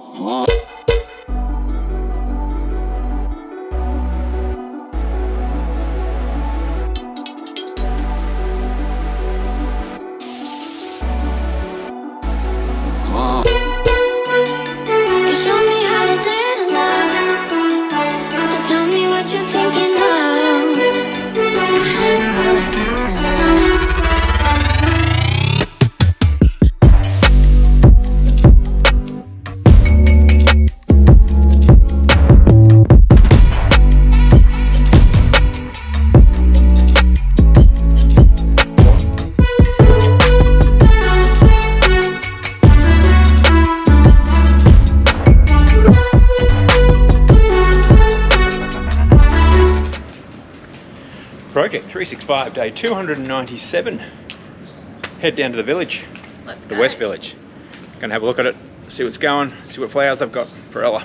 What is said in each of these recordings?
Project 365, day 297. Head down to the village, the West Village. Gonna have a look at it, see what's going, see what flowers I've got for Ella.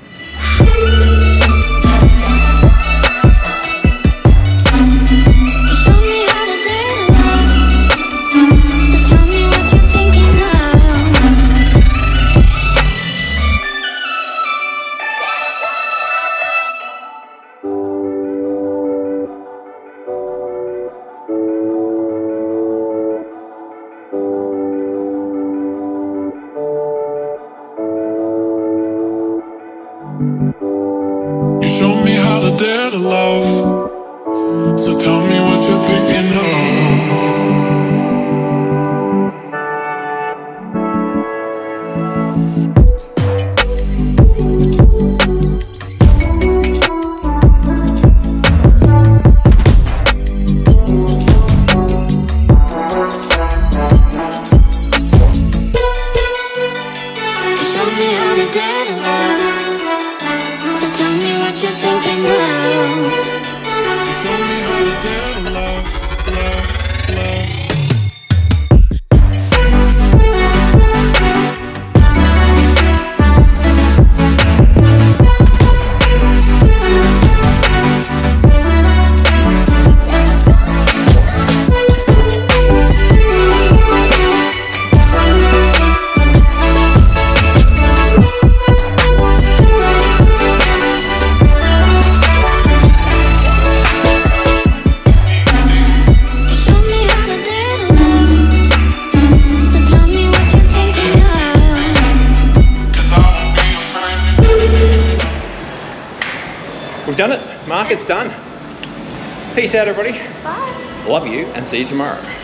You showed me how to dare to love, so tell me what you're thinking of. We've done it. Market's done. Peace out, everybody. Bye. Love you and see you tomorrow.